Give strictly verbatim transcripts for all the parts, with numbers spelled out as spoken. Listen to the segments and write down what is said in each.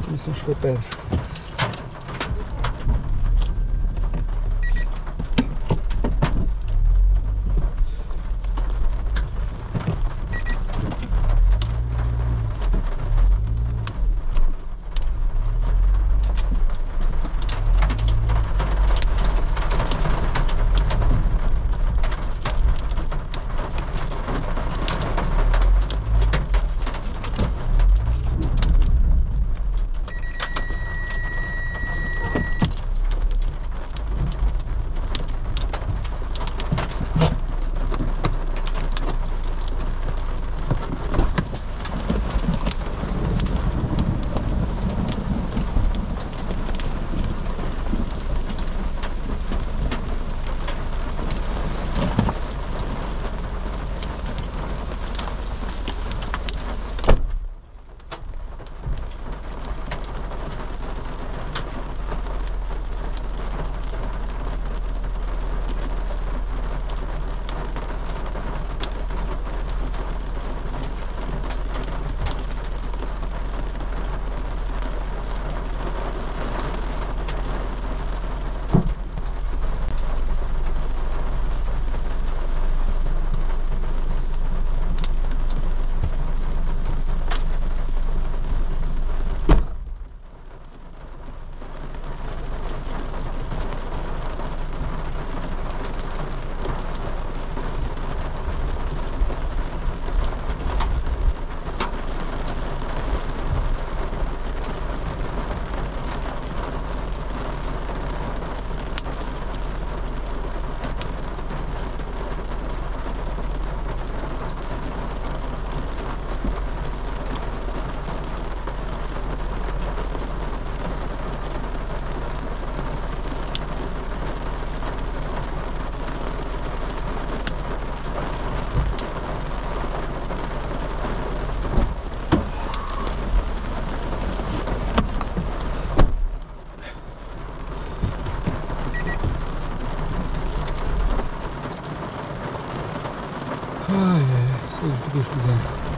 Isso acho que foi pedra. Ai, ai, seja o que Deus quiser.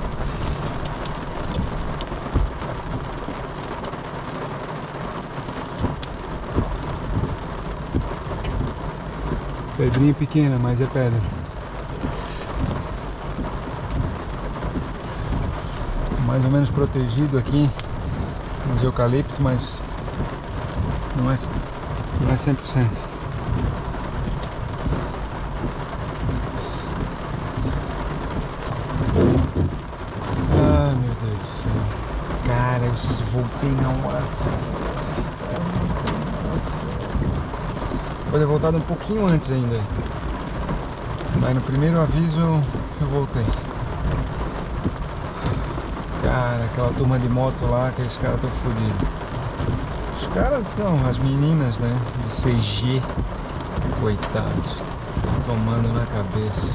Pedrinha pequena, mas é pedra. Mais ou menos protegido aqui nos eucaliptos, mas não é, não é cem por cento. Ah, meu Deus do céu. Cara, eu voltei na hora certa. Nossa. Pode ter voltado um pouquinho antes ainda. Mas no primeiro aviso eu voltei. Cara, aquela turma de moto lá, aqueles caras estão fodidos. Os caras estão, as meninas, né, de C G, coitados, estão tomando na cabeça.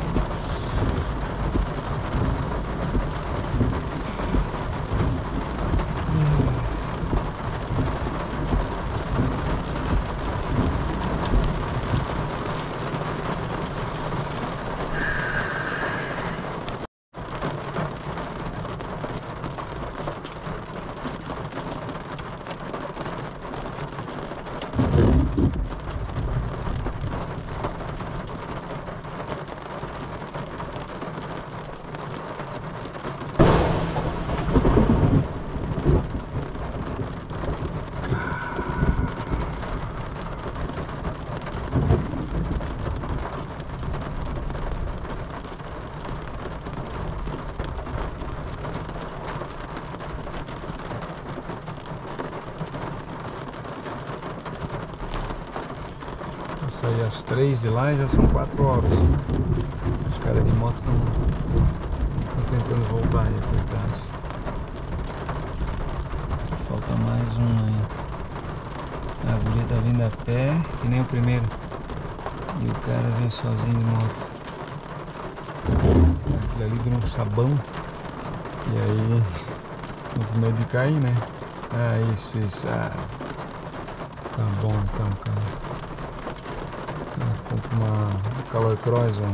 Saí às três de lá e já são quatro horas. Os caras de moto estão tentando voltar aí, coitados. Falta mais um aí. A guria tá vindo a pé, que nem o primeiro. E o cara veio sozinho de moto. Aquilo ali virou um sabão. E aí, tô com medo de cair, né? Ah, isso, isso. Ah, tá bom então, cara. Compre uma Caloi Cross, um...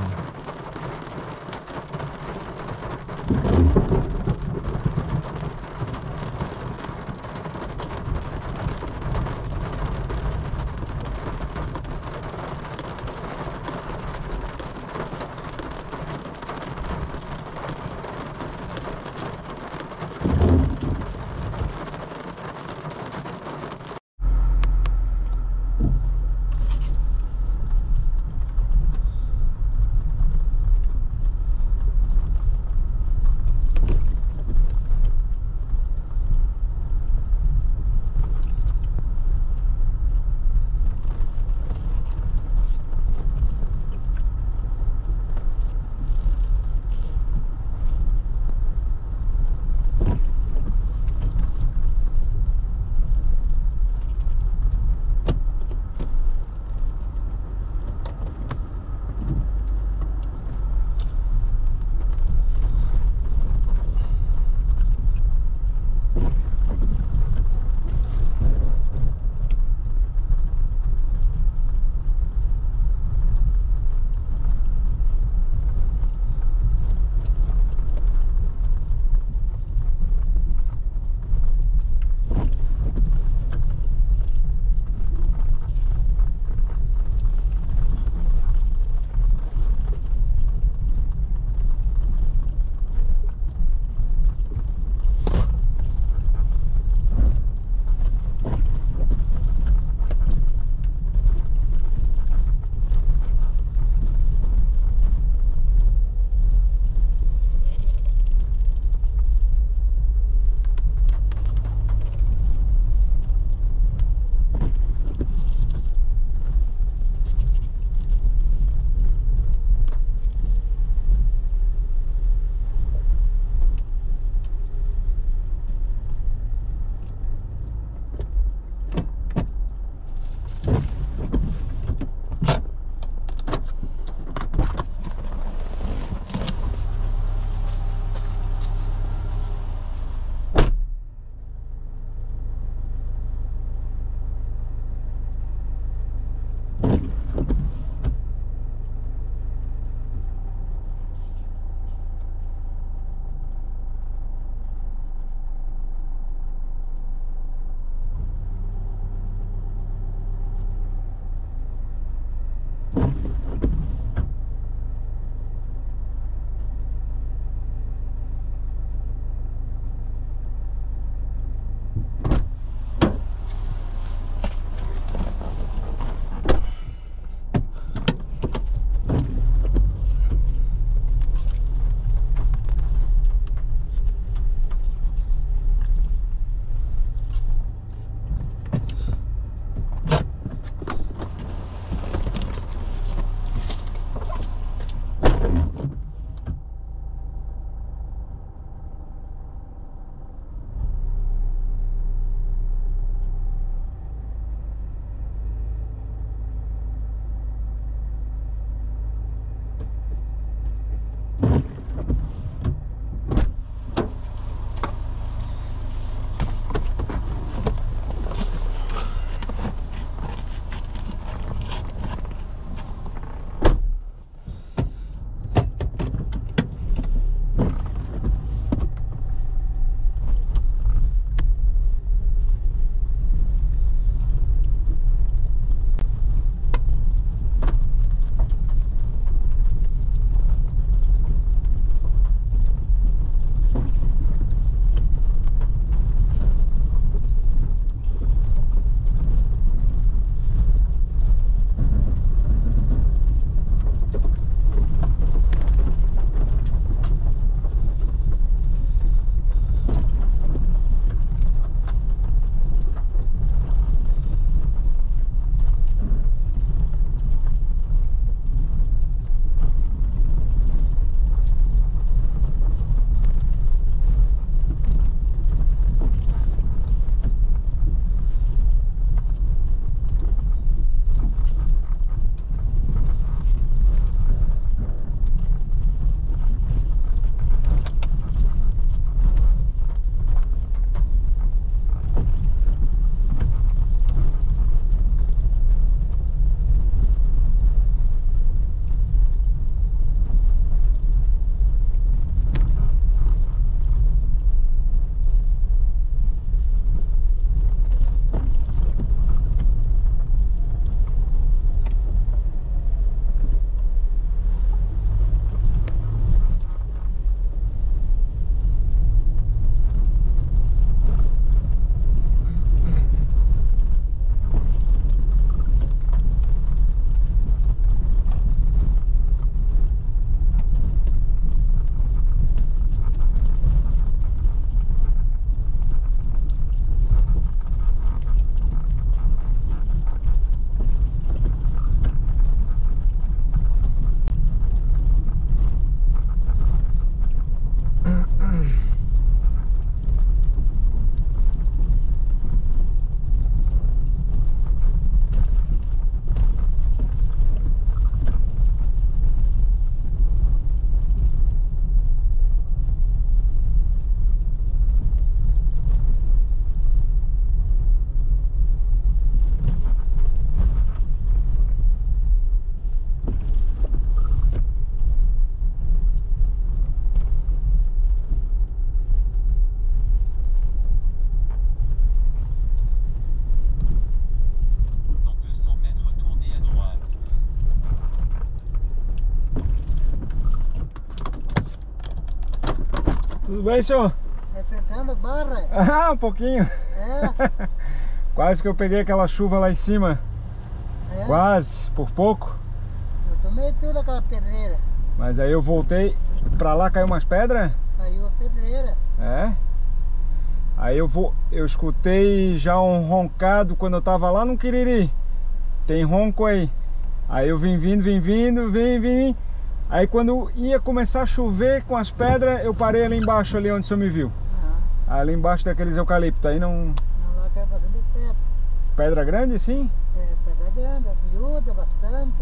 Tudo bem, senhor? Enfrentando barra? Ah, um pouquinho. É? Quase que eu peguei aquela chuva lá em cima. É? Quase, por pouco. Eu tomei tudo aquela pedreira. Mas aí eu voltei pra lá, caiu umas pedras. Caiu a pedreira. É. Aí eu vou, eu escutei já um roncado quando eu tava lá no Quiriri. Tem ronco aí. Aí eu vim vindo, vim vindo, vim, vim. Aí quando ia começar a chover com as pedras, eu parei ali embaixo, ali onde o senhor me viu. Ah, Ali embaixo daqueles eucaliptos. Aí não... não, lá caiu bastante pedra. Pedra grande, sim? É, pedra grande, miúda, bastante.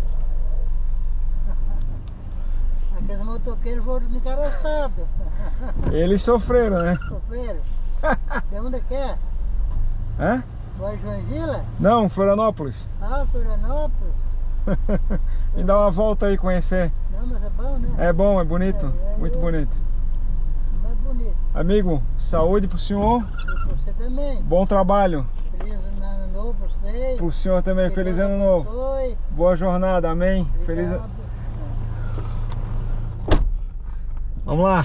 Aqueles motoqueiros foram encaroçados. Eles sofreram, né? Sofreram. De onde que é? Hã? Vai Joinville? Não, Florianópolis. Ah, Florianópolis. Me dá uma volta aí conhecer. Não, mas é bom, né? É bom, é bonito. É, é, Muito é. bonito. Mais bonito. Amigo, saúde pro senhor. E você também. Bom trabalho. Feliz ano novo pra você. Pro senhor também. Que Feliz Deus ano novo. abençoe. Boa jornada, amém. Feliz Obrigado. ano. Vamos lá.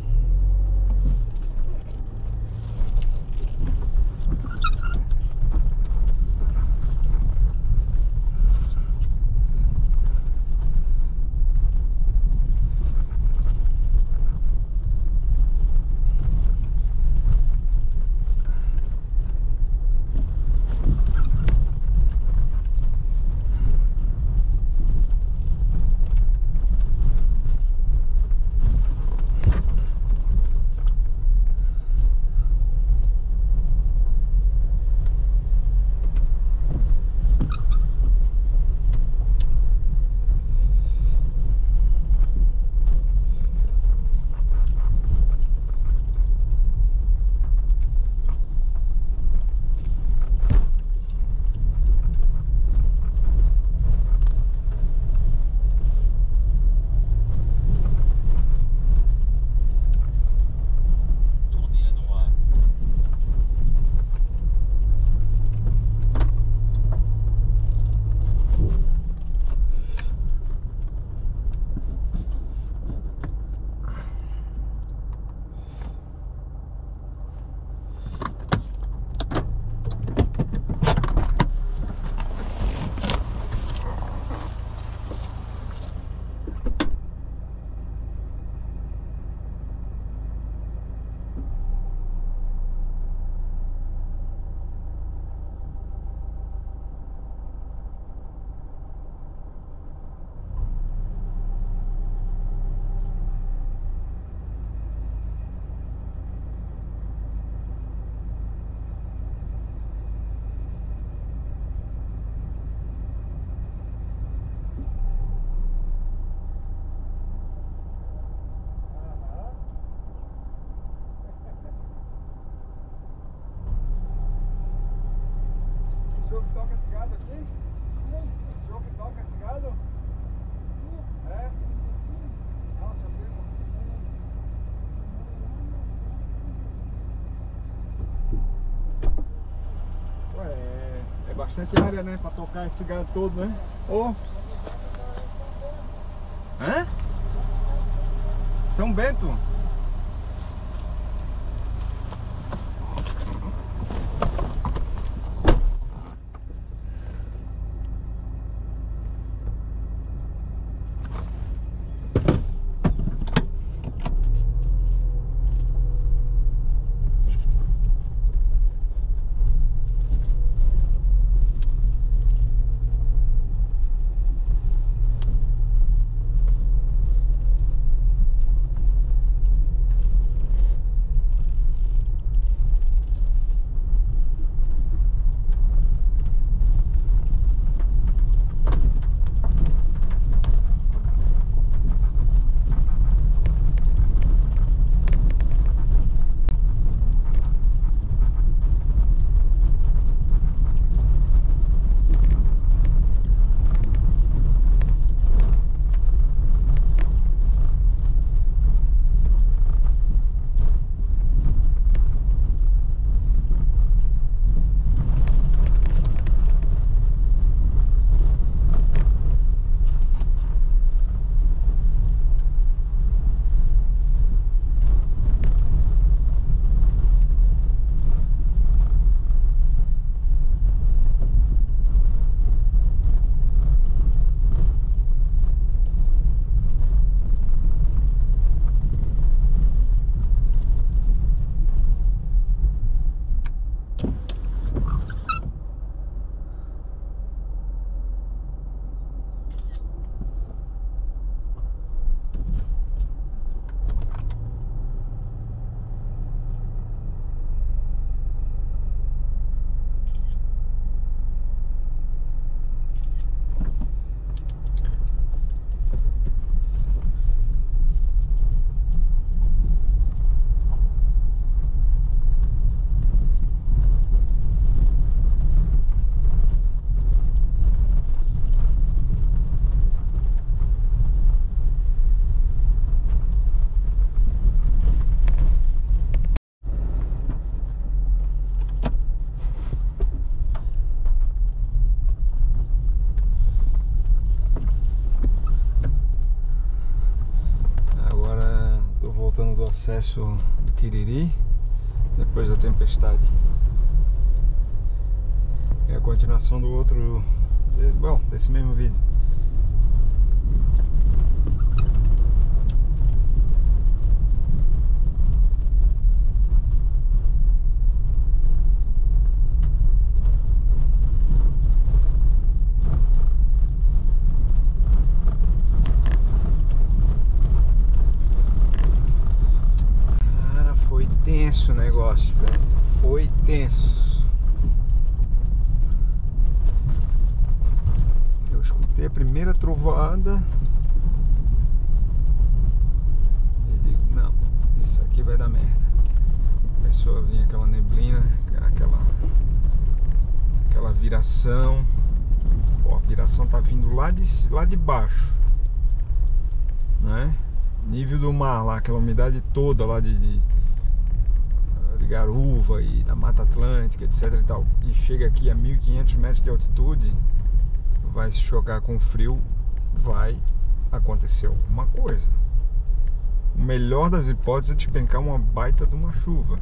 O senhor que toca esse gado aqui? O senhor que toca esse gado? É? Não, seu primo. Ué, é, é bastante área, né? Pra tocar esse gado todo, né? Ô! Hã? São Bento? Do acesso do Quiriri depois da tempestade. É a continuação do outro, bom, desse mesmo vídeo. Tenso o negócio, velho. Foi tenso. Eu escutei a primeira trovoada e digo, não, isso aqui vai dar merda. Começou a vir aquela neblina, aquela aquela viração. Ó, a viração tá vindo lá de, lá de baixo, né? Nível do mar lá, aquela umidade toda lá de, de de Garuva e da Mata Atlântica, etc e tal, e chega aqui a mil e quinhentos metros de altitude, vai se chocar com o frio, vai acontecer alguma coisa. O melhor das hipóteses é despencar uma baita de uma chuva,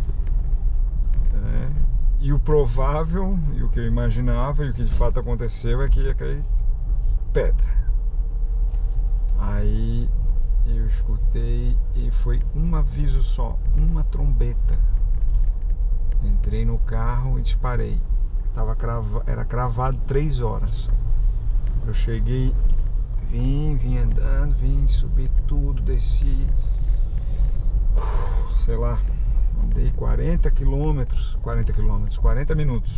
é, e o provável, e o que eu imaginava, e o que de fato aconteceu, é que ia cair pedra. Aí eu escutei e foi um aviso só, uma trombeta. Entrei no carro e disparei. Tava crava, era cravado três horas. Eu cheguei, vim, vim andando, vim, subi tudo, desci. Sei lá, andei quarenta quilômetros, quarenta quilômetros, quarenta minutos.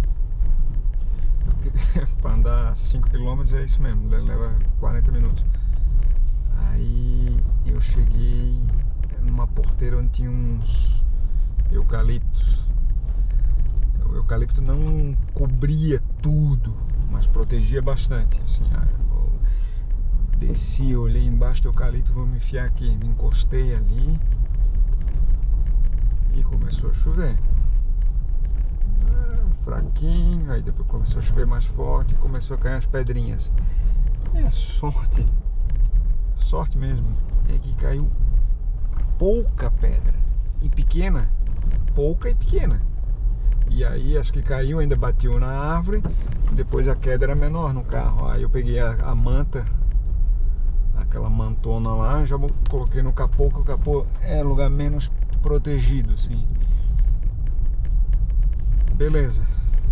Para andar cinco quilômetros é isso mesmo, leva quarenta minutos. Aí eu cheguei numa porteira onde tinha uns eucaliptos. O eucalipto não cobria tudo, mas protegia bastante. Assim, eu desci, olhei embaixo do eucalipto, vou me enfiar aqui. Me encostei ali e começou a chover. Fraquinho, aí depois começou a chover mais forte e começou a cair as pedrinhas. É sorte. Sorte mesmo é que caiu pouca pedra e pequena, pouca e pequena. E aí as que caiu ainda batiam na árvore. Depois a queda era menor no carro. Aí eu peguei a, a manta, aquela mantona lá, já coloquei no capô, que o capô é lugar menos protegido, assim. Beleza.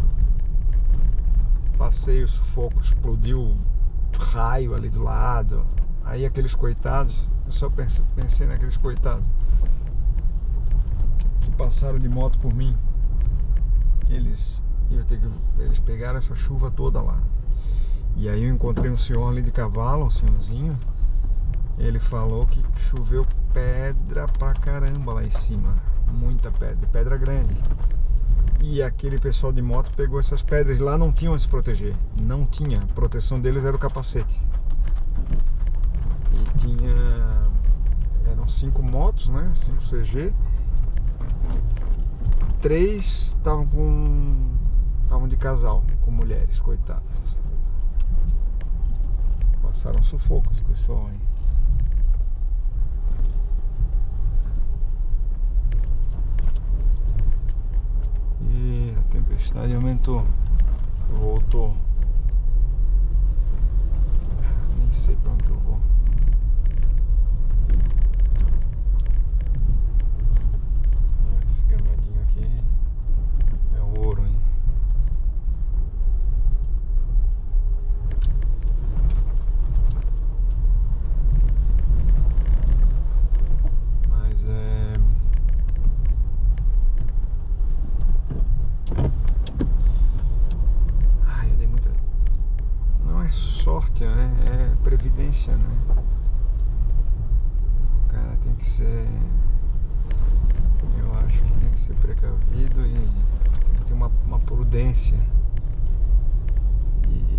Passei o sufoco, explodiu raio ali do lado. Aí aqueles coitados, eu só pensei, pensei naqueles coitados que passaram de moto por mim. Eles, eu tenho que, eles pegaram essa chuva toda lá. E aí eu encontrei um senhor ali de cavalo, um senhorzinho. Ele falou que choveu pedra pra caramba lá em cima. Muita pedra, pedra grande. E aquele pessoal de moto pegou essas pedras. Lá não tinham onde se proteger. Não tinha. A proteção deles era o capacete. E tinha... eram cinco motos, né? Cinco C G. Três estavam com... estavam de casal, com mulheres, coitadas. Passaram sufoco esse pessoal aí. E a tempestade aumentou. Voltou. Nem sei pra onde que eu vou. Esse gramadinho aqui evidência, né? O cara tem que ser, eu acho que tem que ser precavido e tem que ter uma, uma prudência. E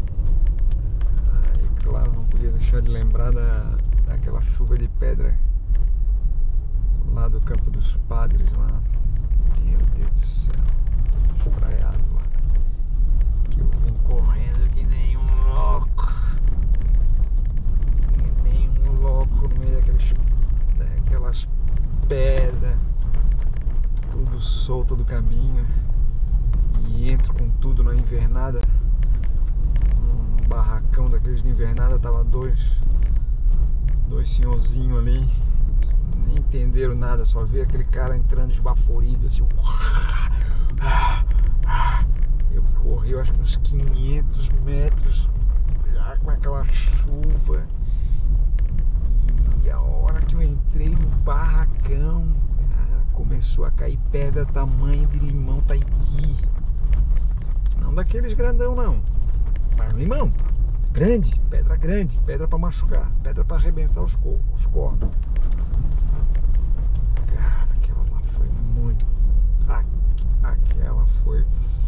aí, claro, não podia deixar de lembrar da, daquela chuva de pedra lá do Campo dos Padres lá. Meu Deus do céu, espraiado lá. Que eu vim correndo que nem um louco. Que nem um louco no meio daqueles, daquelas pedras. Tudo solto do caminho. E entro com tudo na invernada. Um barracão daqueles de invernada, tava dois Dois senhorzinhos ali. Nem entenderam nada, só vi aquele cara entrando esbaforido assim. Eu corri, eu acho que uns quinhentos metros já com aquela chuva. E a hora que eu entrei no barracão, cara, começou a cair pedra tamanho de limão Taiki. Não daqueles grandão não, mas limão grande, pedra grande, pedra pra machucar, pedra pra arrebentar os, cor os cornos. Cara, aquela lá foi muito. Aquela foi.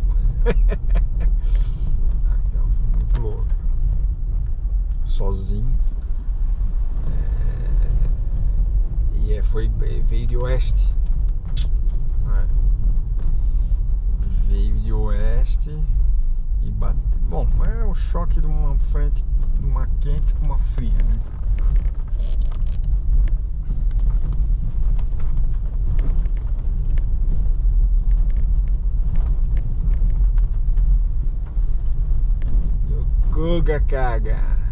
Aquela foi muito louca. Sozinho. É... E é, foi, veio de oeste. É. Veio de oeste e bateu. Bom, é o choque de uma frente, de uma quente com uma fria, né? Guga caga.